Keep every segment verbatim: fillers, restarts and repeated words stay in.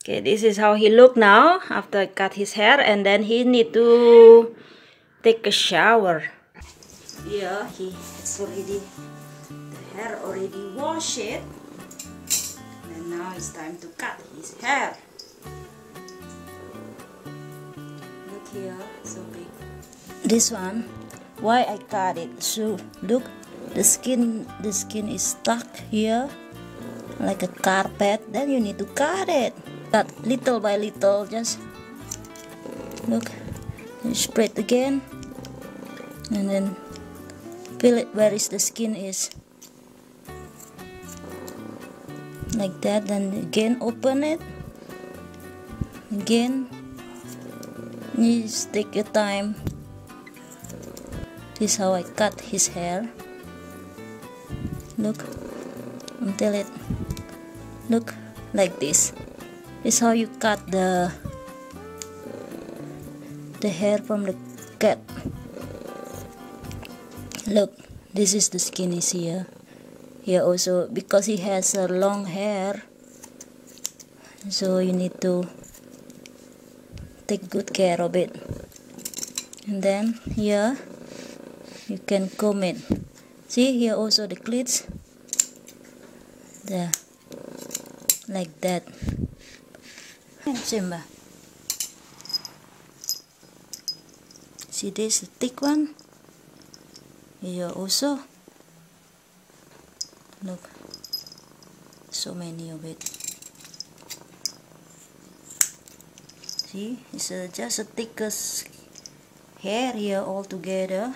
Okay, this is how he look now after I cut his hair, and then he need to take a shower. Yeah, he it's already the hair already washed it, and now it's time to cut his hair. Look here, so big. This one, why I cut it? So look, the skin the skin is stuck here like a carpet. Then you need to cut it. Cut little by little, just look, you spread again, and then feel it where is the skin is, like that. Then again open it again. You just take your time. This is how I cut his hair. Look until it look like this. This is how you cut the the hair from the cat. Look, this is the skin is here. Here also, because he has a long hair, so you need to take good care of it. And then here you can comb it. See here also the clips there, like that. Simba, see this thick one here also. Look, so many of it. See, it's uh, just a thickest hair here all together.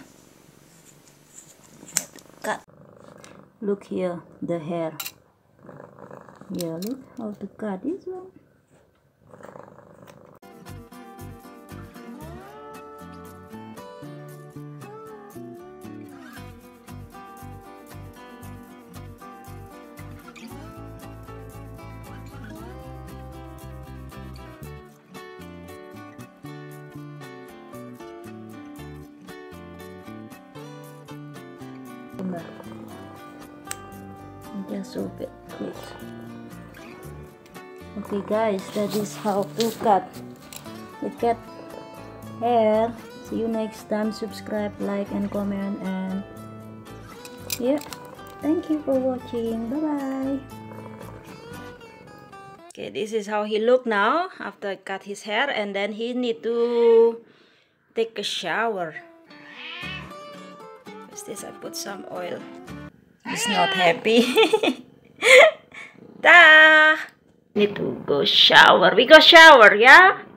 Cut. Look here, the hair. Yeah, look how to cut this one. Just open it. Okay guys, that is how to cut the cat hair. See you next time. Subscribe, like and comment, and yeah, thank you for watching. Bye bye. Okay, this is how he look now after I cut his hair, and then he need to take a shower. What's this? I put some oil. He's not happy. Dah. Need to go shower. We go shower, yeah?